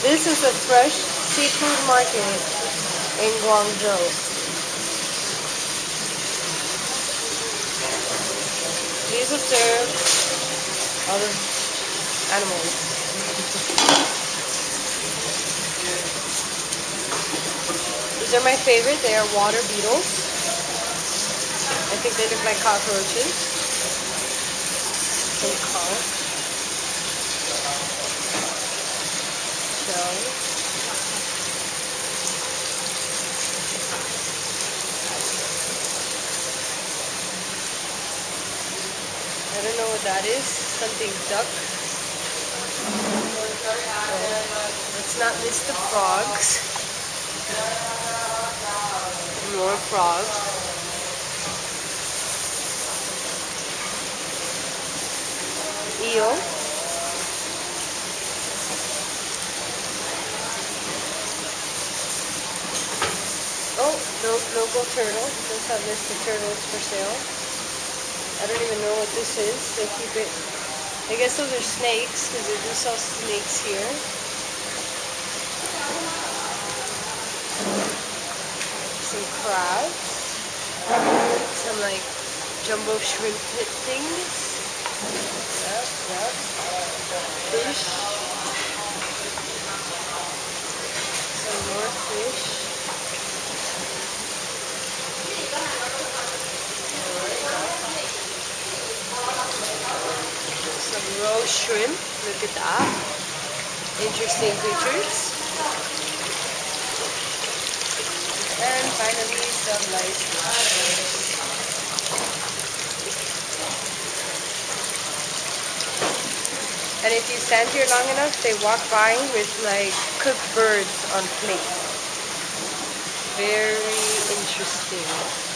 This is a fresh seafood market in Guangzhou. These will serve other animals. These are my favorite. They are water beetles. I think they look like cockroaches. Some conch. Shells. I don't know what that is. Something duck. Let's not miss the frogs. More frogs. Eel. Oh, local turtle. Let's not miss the turtles for sale. I don't even know what this is. They keep it. I guess those are snakes because they do sell snakes here. Some crabs. Some like jumbo shrimp things. Yep. Fish. Some more fish. Some roast shrimp. Look at that. Interesting pictures. And finally some light fish. And if you stand here long enough, they walk by with like cooked birds on plates. Very interesting.